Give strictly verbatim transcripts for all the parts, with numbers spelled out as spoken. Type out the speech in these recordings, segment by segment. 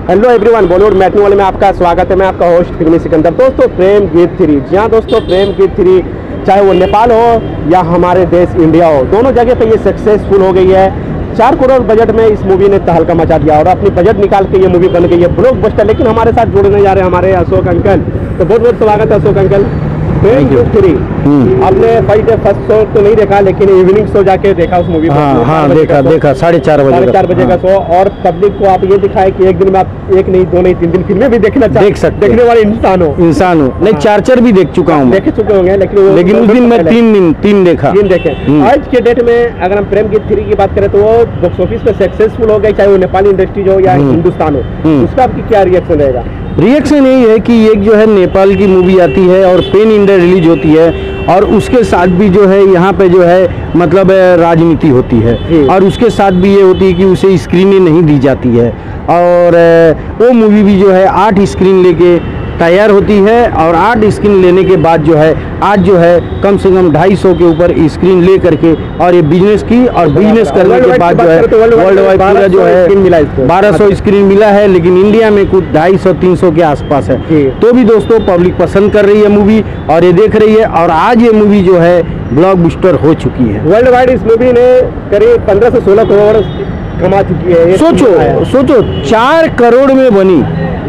Hello everyone, Bollywood matinee वाले में आपका स्वागत है। मैं आपका होस्ट फिल्मी सिकंदर। दोस्तों, प्रेम गीत थ्री, जी हाँ दोस्तों, प्रेम गीत थ्री चाहे वो नेपाल हो या हमारे देश इंडिया हो, दोनों जगह पे ये सक्सेसफुल हो गई है। चार करोड़ बजट में इस मूवी ने तहलका मचा दिया और अपनी बजट निकाल के ये मूवी बन गई है ब्लॉकबस्टर। लेकिन हमारे साथ जुड़ने जा रहे हैं हमारे अशोक अंकल, तो बहुत बहुत स्वागत है अशोक अंकल। प्रेम गीत थ्री आपने फर्स्ट फर्स्ट शो तो नहीं देखा, लेकिन इवनिंग शो जाके देखा उस मूवी को? हाँ, हाँ, देखा देखा साढ़े चार बजे साढ़े चार बजे का शो। और पब्लिक को आप ये दिखाए कि एक दिन में आप एक नहीं, दो नहीं, तीन दिन फिल्में भी देखना चाह देख सकते, देखने वाले इंसान हो इंसान हो नहीं, चार चार भी देख चुका हूँ, देख चुके होंगे। लेकिन लेकिन उस दिन मैं तीन दिन तीन देखा तीन देखे। आज के डेट में अगर हम प्रेम गीत थ्री की बात करें तो वो बॉक्स ऑफिस पे सक्सेसफुल हो गई, चाहे वो नेपाली इंडस्ट्रीज हो या हिंदुस्तान हो। उसका आपकी क्या रिएक्शन रहेगा? रिएक्शन यही है कि एक जो है नेपाल की मूवी आती है और पेन इंडिया रिलीज होती है, और उसके साथ भी जो है यहाँ पे जो है मतलब राजनीति होती है, और उसके साथ भी ये होती है कि उसे स्क्रीनें नहीं दी जाती है, और वो मूवी भी जो है आठ स्क्रीन लेके तैयार होती है, और आठ स्क्रीन लेने के बाद जो है आज जो है कम से कम ढाई सौ के ऊपर स्क्रीन ले करके और ये बिजनेस की, और बिजनेस करने के बाद जो है वर्ल्ड वाइड पूरा जो है बारह सौ स्क्रीन मिला है, लेकिन इंडिया में कुछ ढाई सौ तीन सौ के आसपास है। तो भी दोस्तों पब्लिक पसंद कर रही है मूवी और ये देख रही है, और आज ये मूवी जो है ब्लॉकबस्टर हो चुकी है। वर्ल्ड वाइड इस मूवी ने करीब पंद्रह से सोलह करोड़ कमा चुकी है। सोचो सोचो चार करोड़ में बनी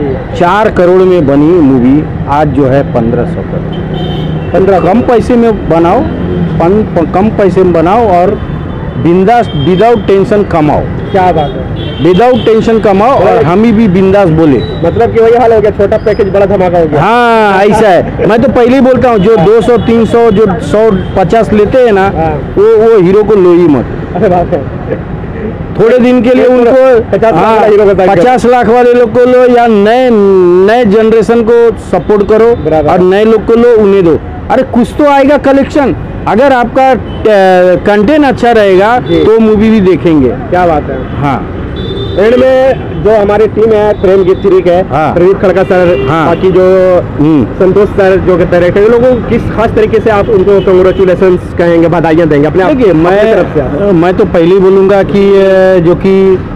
चार करोड़ में बनी मूवी आज जो है पंद्रह सौ करोड़। पंद्रह कम पैसे में बनाओ, पन, कम पैसे में बनाओ और बिंदास विदाउट टेंशन कमाओ। क्या बात है, विदाउट टेंशन कमाओ, और हम ही भी बिंदास बोले, मतलब कि वही हाल हो गया, छोटा पैकेज बड़ा धमाका हो गया। हाँ ऐसा है, मैं तो पहले ही बोलता हूँ जो दो सौ तीन सौ जो सौ पचास लेते हैं ना, वो वो हीरो को लो ही मत। अरे बात है, थोड़े दिन के लिए उनको पचास लाख वाले लोग को लो, या नए नए जनरेशन को सपोर्ट करो और नए लोग को लो, उन्हें दो। अरे कुछ तो आएगा कलेक्शन, अगर आपका कंटेंट अच्छा रहेगा तो मूवी भी देखेंगे। क्या बात है। हाँ, एंड में जो हमारी टीम है प्रेम गीत थ्री के, हाँ, प्रदीप खड़का सर, हाँ, बाकी जो संतोष सर जो डायरेक्टर, इन लोगों को किस खास तरीके से आप उनको कांग्रेचुलेशन कहेंगे, बधाइयाँ देंगे अपने? देखिए, मैं तरफ से मैं तो पहले ही बोलूँगा कि जो कि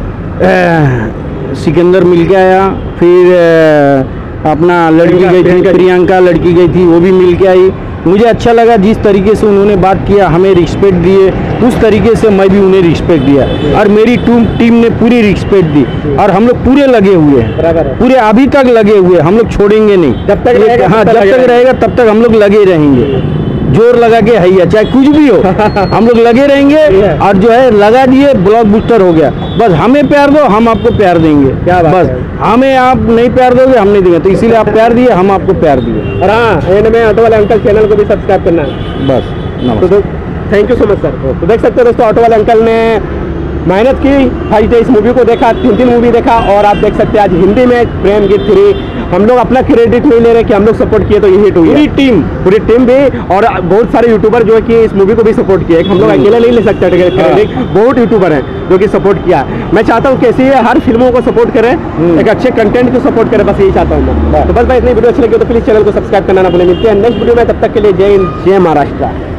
सिकंदर मिल के आया, फिर अपना लड़की गई थी प्रियंका, लड़की गई थी वो भी मिल के आई। मुझे अच्छा लगा जिस तरीके से उन्होंने बात किया, हमें रिस्पेक्ट दिए, उस तरीके से मैं भी उन्हें रिस्पेक्ट दिया, और मेरी टीम टीम ने पूरी रिस्पेक्ट दी, और हम लोग पूरे लगे हुए हैं, पूरे अभी तक लगे हुए, हम लोग छोड़ेंगे नहीं। जब तक रहेगा, हाँ, जब तक रहेगा तब तक हम लोग लगे रहेंगे, जोर लगा के हैया, चाहे कुछ भी हो हम लोग लगे रहेंगे। और जो है लगा दिए, ब्लॉकबस्टर हो गया। बस हमें प्यार दो, हम आपको प्यार देंगे। क्या बस हमें आप नहीं प्यार दोगे, हम नहीं देंगे, तो इसीलिए आप प्यार दिए, हम आपको प्यार दिए। और हाँ, एंड में ऑटो वाले अंकल चैनल को भी सब्सक्राइब करना है बस। तो thank you so much sir. तो देख सकते हो दोस्तों, ऑटो वाले अंकल ने मेहनत की, फर्स्ट डे इस मूवी को देखा, तीन तीन मूवी देखा, और आप देख सकते हैं आज हिंदी में प्रेम गीत थ्री। हम लोग अपना क्रेडिट नहीं ले रहे कि हम लोग सपोर्ट किए तो ये हिट हुई, पूरी टीम पूरी टीम भी, और बहुत सारे यूट्यूबर जो है कि इस मूवी को भी सपोर्ट किए। हम लोग अकेले नहीं ले सकते क्रेडिट, बहुत यूट्यूबर हैं जो कि सपोर्ट किया। मैं चाहता हूँ कैसे हर फिल्मों को सपोर्ट करें, एक अच्छे कंटेंट को सपोर्ट करें, बस यही चाहता हूँ मैं। तो बस भाई, इतनी वीडियो अच्छी लगी तो प्लीज चैनल को सब्सक्राइब करना ना भूलें। मिलते हैं नेक्स्ट वीडियो में, तब तक के लिए जय हिंद, जय महाराष्ट्र।